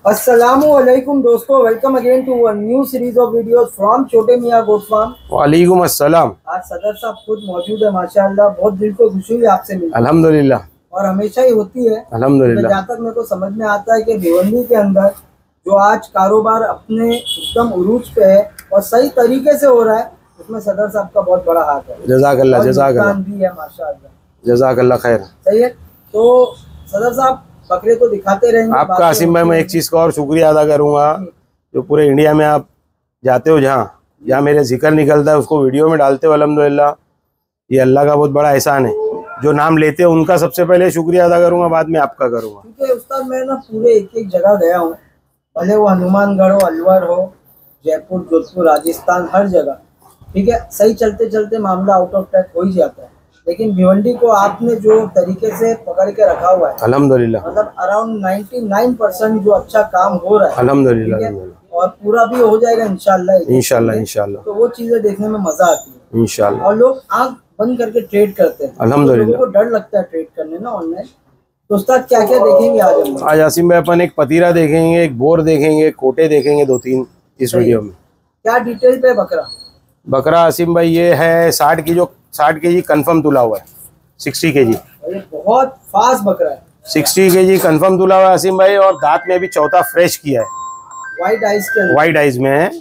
अस्सलामुअलैकुम दोस्तों, welcome again to a new series of videos from Chhote Miyan goat farm. वालेकुम अस्सलाम। आज सदर साहब खुद मौजूद है, माशाअल्लाह बहुत दिल को खुशी हुई आपसे मिलकर। अल्हम्दुलिल्लाह। और हमेशा ही होती है अल्हम्दुलिल्लाह। जहाँ तक मेरे को समझ में आता है कि भिवंडी के अंदर जो आज कारोबार अपने एकदम उरूज पे है और सही तरीके से हो रहा है, उसमें सदर साहब का बहुत बड़ा हाथ है। जज़ाकल्लाह जज़ाकल्लाह भी है माशाअल्लाह। जज़ाकल्लाह खैर। सही है। तो सदर साहब बकरे तो दिखाते रहेंगे आपका आसिम भाई, मैं एक चीज़ का और शुक्रिया अदा करूँगा, जो पूरे इंडिया में आप जाते हो, जहाँ मेरे जिक्र निकलता है उसको वीडियो में डालते हो। अल्हम्दुलिल्लाह, ये अल्लाह का बहुत बड़ा एहसान है। जो नाम लेते हो उनका सबसे पहले शुक्रिया अदा करूँगा, बाद में आपका करूँगा। क्योंकि उस्ताद मैं ना पूरे एक जगह गया हूँ, भले वो हनुमानगढ़ हो, अलवर हो, जयपुर, जोधपुर, राजस्थान, हर जगह ठीक है। सही चलते चलते मामला आउट ऑफ ट्रैक हो ही जाता है, लेकिन भिवंडी को आपने जो तरीके से पकड़ के रखा हुआ है, अल्हम्दुलिल्लाह, मतलब अराउंड 99% जो अच्छा काम हो रहा है, अल्हम्दुलिल्लाह, और पूरा भी हो जाएगा इंशाल्लाह इंशाल्लाह इंशाल्लाह। तो वो चीजें देखने में मजा आती है इंशाल्लाह। और लोग आंख बंद करके ट्रेड करते हैं, अल्हम्दुलिल्लाह। लोगों को डर लगता है ट्रेड करने ना ऑनलाइन। तो उस्ताद क्या क्या देखेंगे आज? आज आसिम भाई अपन एक पतीरा देखेंगे, एक बोर देखेंगे, कोटे देखेंगे, 2-3 इस वीडियो में। क्या डिटेल पे बकरा आसिम भाई ये है 60 केजी कंफर्म तुला हुआ है, 60 केजी। बहुत फास्ट बकरा है, 60 केजी कंफर्म तुला हुआ है आसिम भाई। और दांत में भी चौथा फ्रेश किया है, वाइट आइज में है,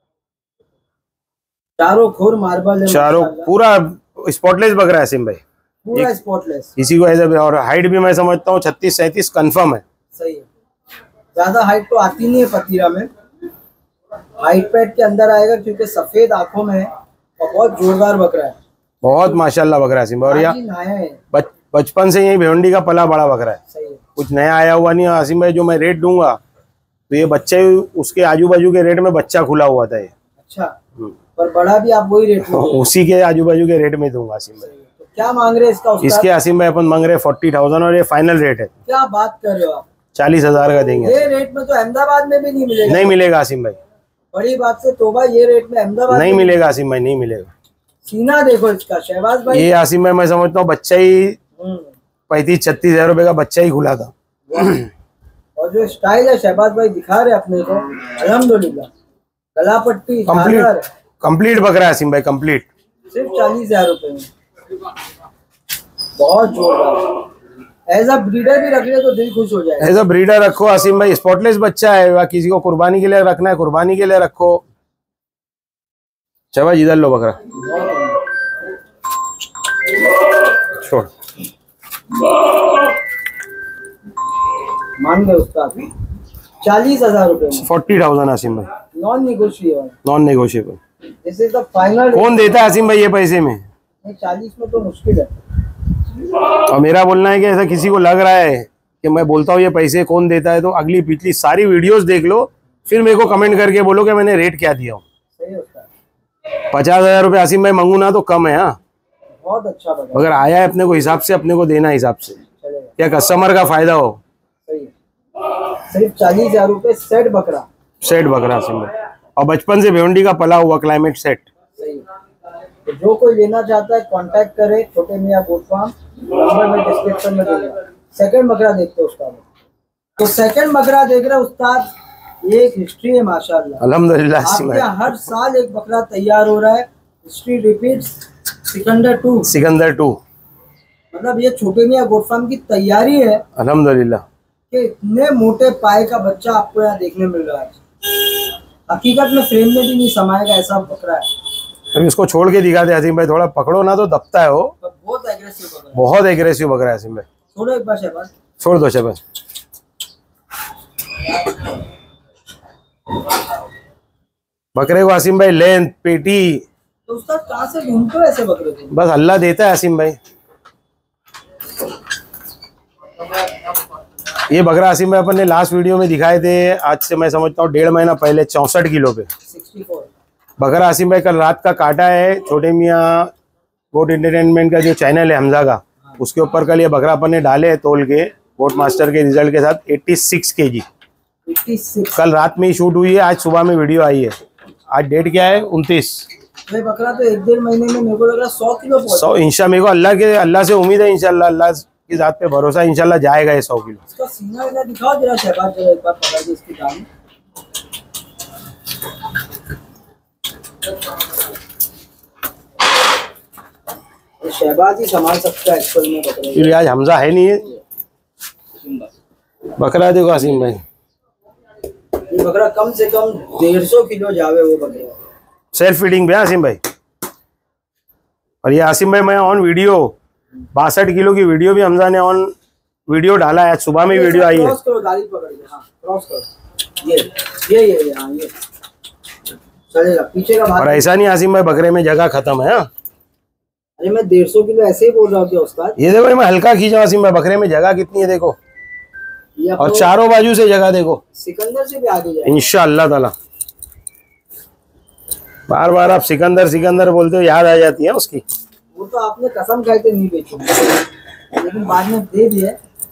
चारों खोर मार्बल है, चारों पूरा स्पॉटलेस बकरा है आसिम भाई, पूरा स्पॉटलेस। इसी को ऐसे। और हाइट भी मैं समझता हूँ 36-37 कंफर्म है। सही है। ज्यादा हाइट तो आती नहीं है पतीरा में, हाइट पैड के अंदर आएगा क्योंकि सफेद आंखों में है और बहुत जोरदार बकरा है, बहुत माशाल्लाह बकरा है। और यहाँ बचपन से यही भिवंडी का पला बड़ा बकरा है। सही है। कुछ नया आया हुआ नहीं है आसिम भाई। जो मैं रेट दूंगा तो ये बच्चे उसके आजू बाजू के रेट में बच्चा खुला हुआ था ये। अच्छा, पर बड़ा भी आप वही रेट में उसी के आजू बाजू के रेट में दूंगा आसिम भाई। तो क्या मांग रहे हैं इसके आसिम भाई? अपन मांग रहे 40,000 और ये फाइनल रेट है। क्या बात कर रहे हो आप? 40,000 का देंगे। ये रेट में तो अहमदाबाद में भी नहीं मिलेगा। नहीं मिलेगा आसिम भाई, बड़ी बात से तोबा, ये रेट में अहमदाबाद नहीं मिलेगा आसिम भाई, नहीं मिलेगा। सीना देखो इसका शहबाज भाई। ये आसिम भाई मैं समझता हूँ बच्चा ही 35-36 हजार रुपए का बच्चा ही खुला था। और जो स्टाइल है शहबाज भाई दिखा रहे अपने को, अल्हम्दुलिल्लाह, गला पट्टी कंप्लीट बकरा है आसिम भाई, कंप्लीट। सिर्फ 40,000 रुपए में, बहुत जोरदार। एज अ ब्रीडर भी रख ले तो दिल खुश हो जाएगा। एज अ ब्रीडर रखो आसिम भाई, स्पॉटलेस बच्चा है, किसी को कुर्बानी के लिए रखना है कुर्बानी के लिए रखो। चलो इधर लो बकरा, छोड़। मान गए उसका 40,000 रुपए, 40,000 आसिम भाई, non negotiable. This is the final. कौन देता है आसिम भाई ये पैसे में? 40 में तो मुश्किल है। और मेरा बोलना है कि ऐसा किसी को लग रहा है कि मैं बोलता हूँ ये पैसे कौन देता है, तो अगली पिछली सारी वीडियोस देख लो, फिर मेरे को कमेंट करके बोलो कि मैंने रेट क्या दिया हूँ। 50,000 रुपये आसिम भाई मांगू ना तो कम है। हाँ, बहुत अच्छा बता। अगर आया है अपने को हिसाब से, अपने को देना हिसाब से, क्या कस्टमर का फायदा हो। सही है। सिर्फ 40,000 रुपये सेट बकरा आसिम भाई, और बचपन से भिवंडी का पला हुआ क्लाइमेट सेट। सही है। तो जो कोई लेना चाहता है कांटेक्ट करे, Chhote Miyan goat farm, number में डिस्क्रिप्शन में दूंगा। सेकंड बकरा देखते हैं उस्ताद। तो सेकंड बकरा देख रहे उस्ताद, ये एक हिस्ट्री है माशाल्लाह, अल्हम्दुलिल्लाह। हर साल एक बकरा तैयार हो रहा है, हिस्ट्री रिपीट्स। सिकंदर टू, मतलब ये छोटे मियां गोट फार्म की तैयारी है अल्हम्दुलिल्लाह, कि इतने मोटे पाए का बच्चा आपको यहाँ देखने मिल रहा है। हकीकत में फ्रेम में भी नहीं समाएगा ऐसा बकरा है। अभी इसको छोड़ के दिखाते आसिम भाई, थोड़ा पकड़ो ना तो दबता है वो। बहुत एग्रेसिव बकरा है, बहुत एग्रेसिव बकरा है आसिम भाई। छोड़ो एक बार शहबाज, छोड़ दो शहबाज। बकरे को आसिम भाई लेंथ, पेटी, तो उस्ताद कहाँ से ढूंढते हो ऐसे बकरे को? बस अल्लाह देता है आसिम भाई। ये बकरा आसिम भाई अपन ने लास्ट वीडियो में दिखाए थे, आज से मैं समझता हूँ 1.5 महीना पहले, 64 किलो पे 64 बकरा आसिम भाई कल रात का काटा है। छोटे मियाँ गोट एंटरटेनमेंट का जो चैनल है हमजा का, उसके ऊपर कल ये बकरा अपन ने डाले है तोल के, गोट मास्टर के रिजल्ट के साथ 86 केजी। कल रात में ही शूट हुई है, आज सुबह में वीडियो आई है। आज डेट क्या है? 29। बकरा तो 1-1.5 महीने में मेरे को लग रहा है 100 किलो 100 इंशा। मेरे को अल्लाह से उम्मीद है इंशाल्लाह, अल्लाह इस बात पे भरोसा, इंशाल्लाह जाएगा ये 100 किलो। इसका सीना इधर दिखाओ जरा शहबाज, जरा एक बार पकड़ के इसकी दाम। शहबाज ही संभाल सकता है एक्चुअल में बकरे। फिर आज हमजा है नहीं है। बकरा देखो आसिम भाई, ये बकरा कम से कम 150 किलो जावे वो बकरा। सेल्फ फीडिंग पे आसिम भाई। और ये आसिम भाई मैं ऑन वीडियो 62 किलो की वीडियो भी हमजा ने ऑन वीडियो डाला है, आज सुबह में वीडियो आई है। क्रॉस करो, गाड़ी पकड़ के, हाँ क्रॉस करो, ये हाँ ये चलेगा पीछे का भाग। और ऐसा नहीं आसिम भाई बकरे में जगह खत्म है। अरे मैं 150 किलो ऐसे ही बोल रहा हूँ उसका। ये देखो मैं हल्का खींचा आसिम भाई, बकरे में जगह कितनी है देखो, और चारों बाजू से जगह देखो। सिकंदर से भी आगे जाए इंशाअल्लाह ताला। बार बार आप सिकंदर सिकंदर बोलते हो, याद आ जाती है उसकी। वो तो आपने कसम खाई के नहीं बेचूंगा, लेकिन बाद में दे दिए।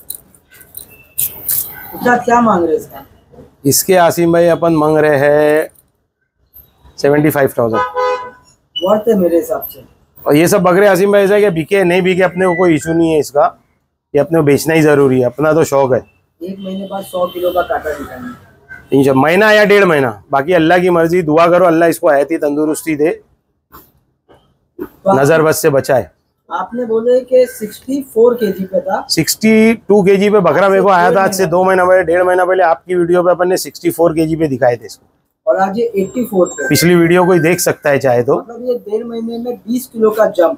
क्या मांग रहे इसका? इसके आसिम भाई अपन मांग रहे हैं 75,000। वर्थ है मेरे हिसाब से। और ये सब बकरे आसिम भाई ऐसा है कि बिके नहीं बिके अपने को कोई इशू नहीं है इसका, ये अपने को बेचना ही जरूरी है, अपना तो शौक है। 1 महीने बाद 100 किलो का काटा दिखाएंगे इंशाल्लाह, महीना या 1.5 महीना, बाकी अल्लाह की मर्जी। दुआ करो अल्लाह इसको हयाती तंदुरुस्ती दे, नजर बस से बचाए। आपने बोले कि 64 केजी पे था। 62 केजी पे बकरा मेरे को आया था आज से 2 महीना पहले, 1.5 महीना पहले। आपकी वीडियो पे अपन ने 64 केजी पे दिखाए थे इसको, और आज ये 84 पे। पिछली वीडियो कोई देख सकता है चाहे तो। मतलब ये 1.5 महीने में 20 किलो का जंप,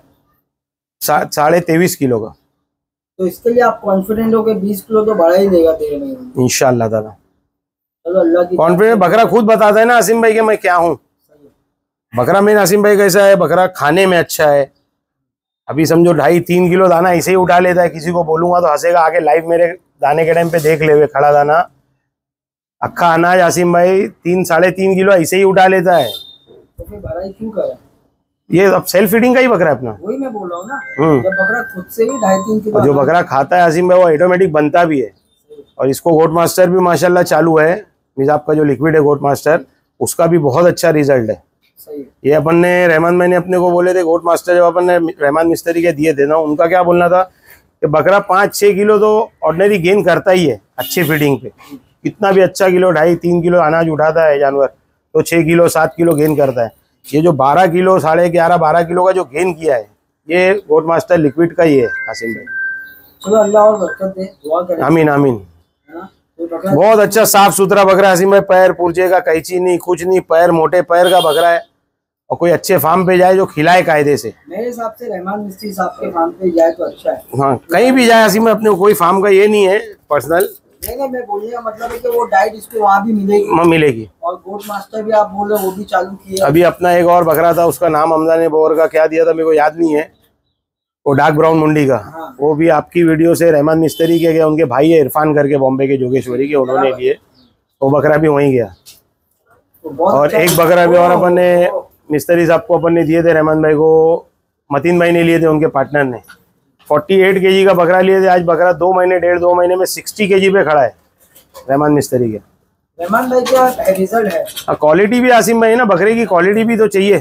23.5 किलो का। तो इसके लिए आप कॉन्फिडेंट हो कि 20 किलो तो बढ़ा ही देगा 1.5 महीने में इंशाल्लाह ताला। चलो अल्लाह की कॉन्फिडेंट बकरा खुद बताता है ना आसिम भाई कि मैं क्या हूँ। बकरा में आसिम भाई कैसा है, बकरा खाने में अच्छा है। अभी समझो 2.5-3 किलो दाना ऐसे ही उठा लेता है, किसी को बोलूंगा तो हंसेगा। आगे लाइव मेरे दाने के टाइम पे देख ले हुए, खड़ा दाना अक्खा अनाज आसिम भाई 3-3.5 किलो ऐसे ही उठा लेता है। तो फिर बढ़ाई क्यों करा? ये अब सेल्फ फीडिंग का ही बकरा है अपना। वही मैं बोल रहा हूँ ना, जब बकरा खुद से ही 2.5-3 किलो। और जो बकरा खाता है आसिम भाई वो ऑटोमेटिक बनता भी है। और इसको गोट मास्टर भी माशाल्लाह चालू है, मिजाब का जो लिक्विड है गोट मास्टर, उसका भी बहुत अच्छा रिजल्ट है। सही। ये अपन ने रहमान मैंने अपने को बोले थे गोट मास्टर, जब अपन ने रहमान मिस्त्री के दिए थे ना, उनका क्या बोलना था कि बकरा 5-6 किलो तो ऑर्डिनरी गेन करता ही है अच्छी फीडिंग पे। कितना भी अच्छा किलो 2.5-3 किलो अनाज उठाता है जानवर तो 6 किलो 7 किलो गेन करता है। ये जो 12 किलो 11.5-12 किलो का जो गेन किया है ये गोट मास्टर लिक्विड का ही है आसिम भाई। चलो अल्लाह और बरकत दे, दुआ करें। आमीन आमीन। है ना? तो बकरा बहुत अच्छा साफ सुथरा बकरा आसिम भाई, पैर पुर्जे का कैची नहीं, कुछ नहीं, पैर मोटे पैर का बकरा है। और कोई अच्छे फार्म पे जाए जो खिलाए कायदे से। मेरे हिसाब से रहमान मिस्त्री साहब के फार्म पे जाए तो अच्छा है। हाँ कहीं भी जाए आसिम भाई, अपने को कोई फार्म का ये नहीं है पर्सनल। नहीं, मैं बोलने का मतलब है कि वो डाइट इसको वहाँ भी मिलेगी। मिलेगी। और गोट मास्टर भी आप बोल रहे हो वो भी चालू किए। अभी अपना एक और बकरा था, उसका नाम हमजा ने बोर का क्या दिया था मेरे को याद नहीं है, वो डार्क ब्राउन मुंडी का। हाँ। वो भी आपकी वीडियो से रहमान मिस्त्री के गया, उनके भाई है इरफान करके बॉम्बे के जोगेश्वरी के, उन्होंने लिए वो बकरा भी वहीं गया। तो बहुत और अच्छा एक बकरा भी और अपन ने मिस्त्री साहब को अपन ने दिए थे, रहमान भाई को मतीन भाई ने लिए थे, उनके पार्टनर ने 48 केजी का बकरा लिए थे। आज बकरा 2 महीने 1.5-2 महीने में 60 केजी पे खड़ा है रहमान मिस्त्री के। रहमान भाई क्या रिजल्ट है? क्वालिटी भी आसिम भाई ना, बकरे की क्वालिटी भी तो चाहिए।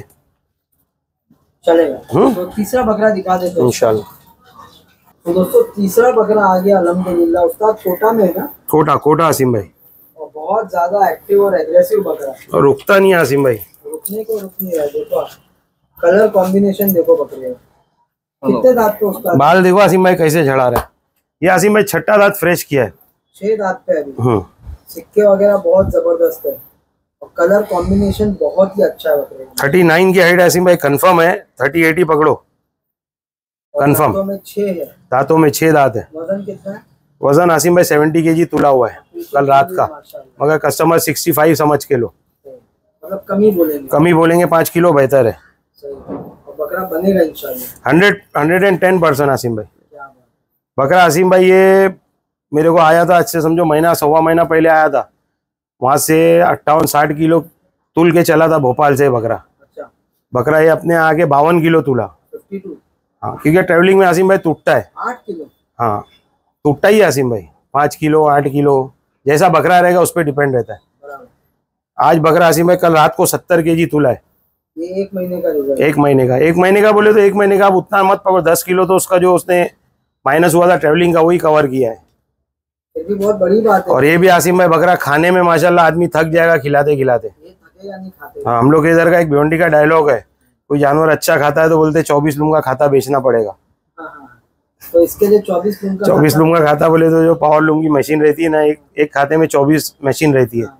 चलेगा। तो तीसरा बकरा दिखा देते हैं इंशाल्लाह। तो दोस्तों तीसरा बकरा आ गया अल्हम्दुलिल्लाह। उस्ताद कोटा में है ना? कोटा आसिम भाई। और बहुत ज्यादा एक्टिव और एग्रेसिव बकरा, और रुकता नहीं आसिम भाई, रुकने को रुक नहीं रहा। देखो कलर कॉम्बिनेशन देखो बकरे का। कितने दांत पे उस्ताद? बाल देखो आसिम भाई कैसे झड़ा रहा है। ये आसिम भाई 6ठा दांत फ्रेश किया है। 6 दांत पे अभी। सिक्के वगैरह बहुत जबरदस्त है और कलर कॉम्बिनेशन बहुत ही अच्छा है बकरे का। 39 की हाइट आसिम भाई कंफर्म है, 30-80 पकड़ो कंफर्म। दांतों में 6 है। दांतों में 6 दांत है। वजन कितना है? वजन आसिम भाई 70 केजी तुला हुआ है कल रात का, माशाल्लाह। मगर कस्टमर 65 समझ के लो, मतलब कमी बोलेंगे। कमी बोलेंगे 5 किलो बेहतर है। सही। और बकरा बनेगा इंशाल्लाह। 110% आसिम भाई। क्या बात। बकरा आसिम भाई ये मेरे को आया था आज से समझो महीना सवा महीना पहले आया था, वहां से 58-60 किलो तुल के चला था भोपाल से बकरा। अच्छा। बकरा ये अपने आगे 52 किलो तुला। 52। हाँ क्योंकि ट्रेवलिंग में आसिम भाई टूटता है। 8 किलो। हाँ टूटता ही है आसिम भाई, 5 किलो 8 किलो जैसा बकरा रहेगा उस पर डिपेंड रहता है। बराबर। आज बकरा आसिम भाई कल रात को 70 केजी तुला है। ये 1 महीने का रिजल्ट। 1 महीने का बोले तो 1 महीने का आप उतना मत पकड़ो, 10 किलो तो उसका जो उसने माइनस हुआ था ट्रेवलिंग का, वही कवर किया है। फिर भी बहुत बड़ी बात है। और ये भी आसिम भाई बकरा खाने में माशाल्लाह आदमी थक जाएगा खिलाते खिलाते। ये थकेगा नहीं खाते। हाँ, हम लोग के इधर का एक भिवंडी का डायलॉग है, कोई जानवर अच्छा खाता है तो बोलते 24 लूंगा खाता बेचना पड़ेगा। हाँ, हाँ। तो इसके लिए 24 लूंगा 24 लूंगा खाता बोले तो जो पावर लूम की मशीन रहती है ना, एक खाते में 24 मशीन रहती है।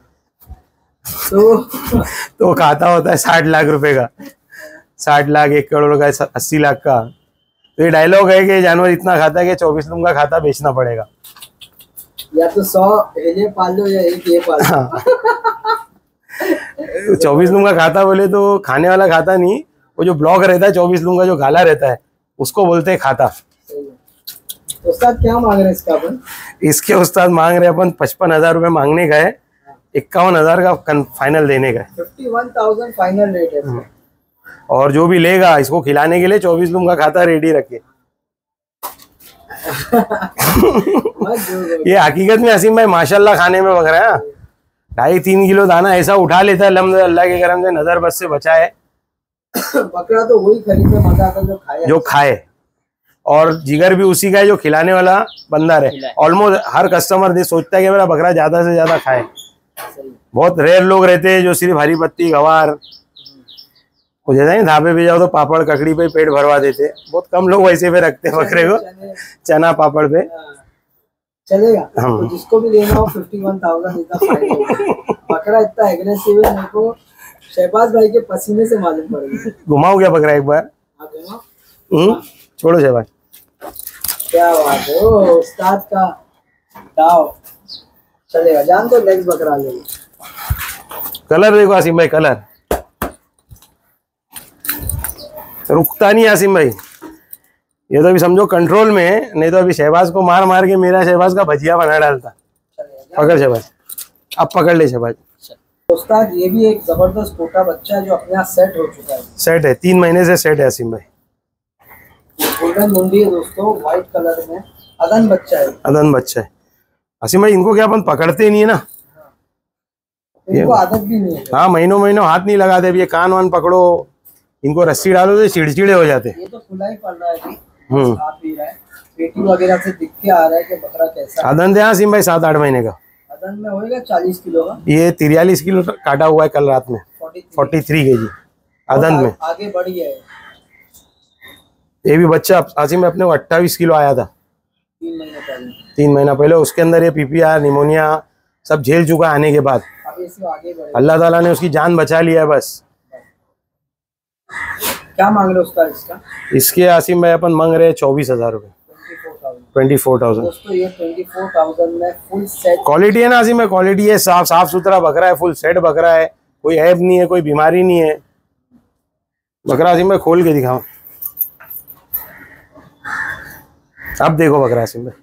तो खाता होता है 60 लाख रुपए का, 60 लाख 1 करोड़ का, 80 लाख का। तो ये डायलॉग है कि जानवर इतना खाता है कि 24 लूंगा खाता बेचना पड़ेगा। या तो 100 हेले पाल लो या एक ये पाल लो। 24 लूंगा खाता बोले तो खाने वाला खाता नहीं, वो जो ब्लॉक रहता है 24 लूंगा जो गाला रहता है उसको बोलते हैं खाता। तो उस्ताद क्या मांग रहे हैं इसका अपन? इसके उस्ताद मांग रहे अपन 55,000 रुपए मांगने का है, 51,000 का फाइनल देने का है। 51,000 फाइनल रेट है इसका। और जो भी लेगा इसको खिलाने के लिए 24 लूंगा खाता रेडी रखे। ये हकीकत में असीम भाई माशाल्लाह खाने में बकरा है। 2.5-3 किलो दाना ऐसा उठा लेता है, लम्ब अल्लाह के करम से नजर बस से बचा है। बकरा तो वही खरीदने मजा आता है जो खाए, और जिगर भी उसी का है जो खिलाने वाला बंदा रहे। ऑलमोस्ट हर कस्टमर सोचता है कि मेरा बकरा ज्यादा से ज्यादा खाए। बहुत रेयर लोग रहते हैं जो सिर्फ हरी पत्ती गवार हो जाता है, ढाबे पे जाओ तो पापड़ ककड़ी पे पेट भरवा देते। बहुत कम लोग वैसे पे रखते हैं बकरे को, चना पापड़ पे चलेगा। तो जिसको भी लेना हो 51,000 इतना फायदा। बकरा इतना एग्रेसिव है, मेरे को शहबाज भाई के पसीने से मालूम पड़ गया। घुमाओ क्या बकरा एक बार? छोड़ो शहबाज। क्या बात है, ओ उस्ताद का दाव। चलेगा, जान तो नेक्स्ट बकरा ले। कलर देखो आसिम भाई, कलर रुकता नहीं आसिम भाई। ये तो अभी समझो कंट्रोल में है, नहीं तो अभी शहबाज को मार मार के मेरा शहबाज का भजिया बना डालता। पकड़ शहबाज, अब पकड़ ले शहबाज। उस्ताद ये भी एक जबरदस्त छोटा बच्चा है जो अपने यहाँ सेट हो चुका है। सेट है, 3 महीने से सेट है आसिम भाई। गोल्डन मुंडी है दोस्तों, व्हाइट कलर में, अदन बच्चा है। अदन बच्चा है आसिम भाई। इनको क्या अपन पकड़ते नहीं है ना, इनको आदत भी नहीं है। हाँ, महीनों महीनों हाथ नहीं लगाते। अब ये कान वान पकड़ो, इनको रस्सी डालो तो चिड़चिड़े हो जाते। ये तो खुला ही पड़ रहा है, खा पी रहा है, पेटी वगैरह से दिख के आ रहा है कि बकरा कैसा। अदन थे आसिम भाई 7-8 महीने का। अदन में होएगा 40 किलो का। ये 43 किलो काटा हुआ है कल रात में, 43 kg अदन में। आगे बढ़ी है। ये भी बच्चा आसिम में अपने को 28 किलो आया था 3 महीने पहले। 3 महीना पहले। उसके अंदर ये पीपीआर निमोनिया सब झेल चुका आने के बाद। अब इसे आगे बढ़े, अल्लाह ताला ने उसकी जान बचा लिया है बस। क्या मांग रहे हो उसका? इसके आसिम भाई अपन मांग रहे हैं 24,000 रुपए। 24,000 दोस्तों, ये 24,000 में फुल सेट क्वालिटी है ना आसिम भाई। क्वालिटी है, साफ सुथरा बकरा है, फुल सेट बकरा है, कोई ऐब नहीं है, कोई बीमारी नहीं है। बकरा आसिम भाई खोल के दिखाओ, अब देखो बकरा आसिम भाई।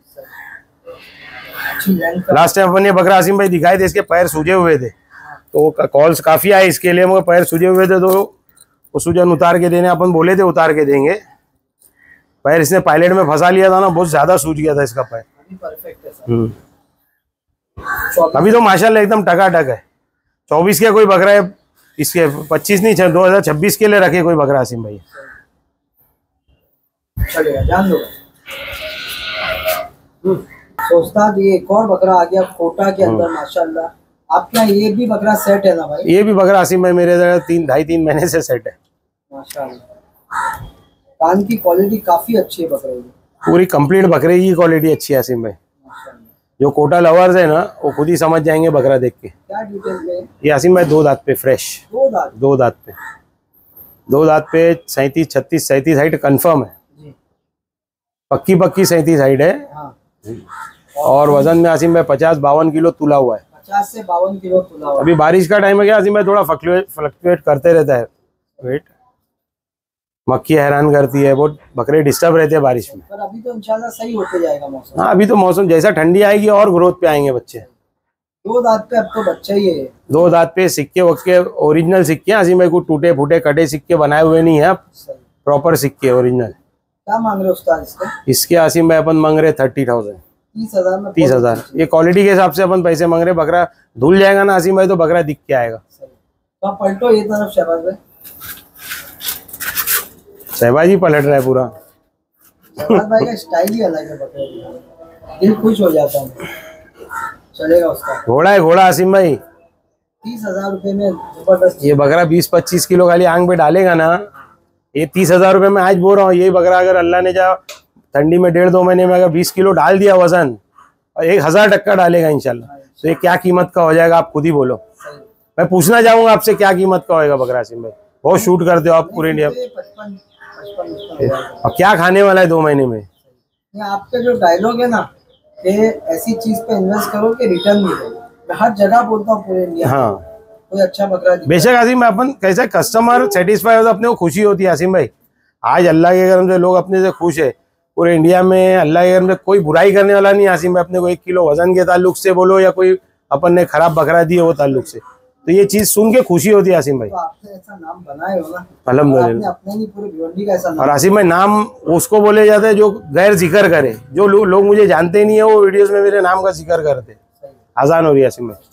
लास्ट टाइम अपन ये बकरा आसिम भाई दिखाए थे, इसके पैर सूजे हुए थे, तो कॉल्स काफी आए इसके लिए, मगर पैर सूजे हुए थे तो वो सूजन उतार के देने अपन बोले थे, उतार के देंगे। पैर इसने पायलट में फंसा लिया था ना, बहुत ज्यादा सूज गया था इसका पैर। अभी परफेक्ट है सर। अभी तो माशाल्लाह एकदम टकाटक है। 24 के कोई बकरा है इसके, 25 नहीं 2026 के लिए रखे कोई बकरा आसिम भाई। चलेगा, जान दो। सोचता ये एक और बकरा आ गया कोटा के अंदर माशाल्लाह। आपके यहाँ ये भी बकरा सेट है ना भाई? ये भी बकरा आसिम भाई मेरे 2.5-3 महीने से सेट है माशाल्लाह। कान की क्वालिटी काफी अच्छी है बकरे की, पूरी कंप्लीट बकरे की क्वालिटी अच्छी है आसिम भाई। जो कोटा लवर्स है ना वो खुद ही समझ जाएंगे बकरा देख के। क्या डिटेल में? ये आसिम भाई 2 दांत पे फ्रेश, 2 दांत पे 37, 36, 37 हाइट कंफर्म है, पक्की 37 हाइट है। हाँ। और वजन में आसिम भाई 50-52 किलो तुला हुआ है। 50 से 52 किलो तुला हुआ। अभी बारिश का टाइम है क्या आसिम भाई, थोड़ा फ्लक्चुएट करते रहता है वेट। मक्खी हैरान करती है, बहुत बकरे डिस्टर्ब रहते हैं बारिश में। पर अभी तो इंशाल्लाह सही होते जाएगा मौसम। हाँ, अभी तो मौसम जैसा ठंडी आएगी और ग्रोथ पे आएंगे बच्चे। 2 दांत पे अब तो बच्चा ही है। 2 दांत पे सिक्के वक्के ओरिजिनल सिक्के आसिम भाई, को टूटे फूटे कटे सिक्के बनाए हुए नहीं है, प्रॉपर सिक्के ओरिजिनल। क्या मांग रहे हो उस्ताद इसका? इसके आसिम भाई अपन मांग रहे 30,000। 30,000 में? 30,000 ये क्वालिटी के हिसाब से अपन पैसे मांग रहे। बकरा धुल जाएगा ना आसिम भाई तो बकरा दिख के आएगा। तो आप पलटो ये तरफ शहबाज भाई। शहबाज ही पलट रहा है पूरा। जवाहर भाई का स्टाइल ही अलग है बकरे दिखाने, दिल खुश हो जाता है। चलेगा उसका। घोड़ा है घोड़ा आसिम भाई। 30,000 रुपये में जबरदस्त। ये बकरा 20-25 किलो खाली आंख पे डालेगा ना, ये 30,000 रुपये में आज बोल रहा हूँ। ये बकरा अगर अल्लाह ने जा ठंडी में 1.5-2 महीने में अगर 20 किलो डाल दिया वजन, और 1000% डालेगा इंशाल्लाह, तो ये क्या कीमत का हो जाएगा आप खुद ही बोलो। मैं पूछना चाहूंगा आपसे क्या कीमत का होएगा बकरा आसिम भाई? बहुत शूट करते हो आप पूरे इंडिया में। 55 और क्या खाने वाला है 2 महीने में? आपका जो डायलॉग है ना कि ऐसी चीज पे इन्वेस्ट करो कि रिटर्न मिले, मैं हर जगह बोलता हूँ पूरे इंडिया में। हाँ कोई अच्छा बकरा बेशक आसिम भाई, अपन कैसा कस्टमर सेटिस्फाई हो तो अपने को खुशी होती है आसिम भाई। आज अल्लाह के करम से लोग अपने से खुश है पूरे इंडिया में। अल्लाह के करम से कोई बुराई करने वाला नहीं आसिम भाई, अपने को 1 किलो वजन के ताल्लुक से बोलो या कोई अपन ने खराब बकरा दिए वो ताल्लुक से, तो ये चीज सुन के खुशी होती है आसिम भाई। तो आपने ऐसा नाम बनाए हो ना, अल्हम्दुलिल्लाह। अपने नहीं पूरी भिवंडी का ऐसा और नाम। आसिम भाई नाम उसको बोले जाते हैं जो गैर जिक्र करे, जो लोग मुझे जानते नहीं है वो वीडियोस में मेरे नाम का जिक्र करते। आसान हो रही है आसिम भाई।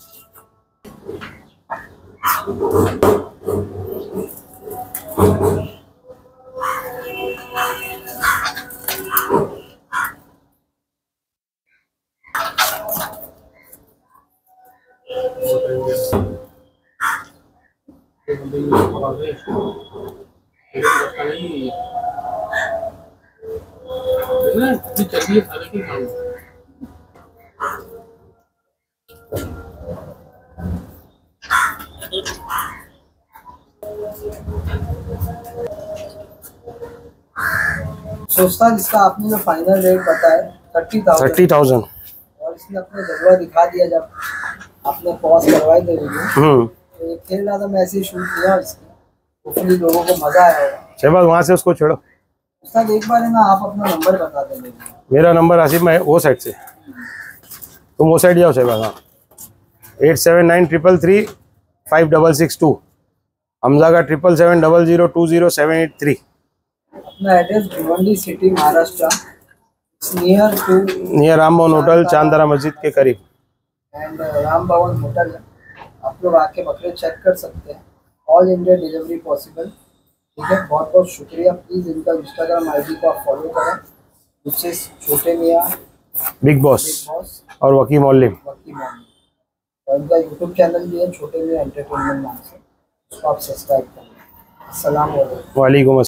सोचता जिसका आपने जो फाइनल रेट बताया 30,000, और इसने अपने जलवा दिखा दिया जब आपने पॉज करवाई थे वीडियो, तो ये खेल रहा था, मैं ऐसे ही शूट किया इसकी, होपफुली लोगों को मजा आया होगा। शहबाज वहां से उसको छोड़ो। उस्ताद एक बार है ना आप अपना नंबर बता दें मुझे। मेरा नंबर आसिफ मैं वो साइड से, तुम वो साइड जाओ शहबाज। हाँ 8793335662, हमजा का 7770020783। अपना address Bhiwandi city Maharashtra, near Ram Bhavan hotel चांदरा मस्जिद के करीब। एंड राम भवन होटल है, आप लोग आके बकरे चेक कर सकते हैं। All India delivery possible. ठीक है, बहुत बहुत शुक्रिया। प्लीज़ इनका इंस्टाग्राम आईडी को आप फॉलो करें, विच इज़ छोटे मियाँ बिग बॉस और वकीम मौलिम। और इनका यूट्यूब चैनल भी है छोटे मियाँ एंटरटेनमेंट नाम से, उसको आप सब्सक्राइब करें। अस्सलाम वालेकुम। वालेकुम।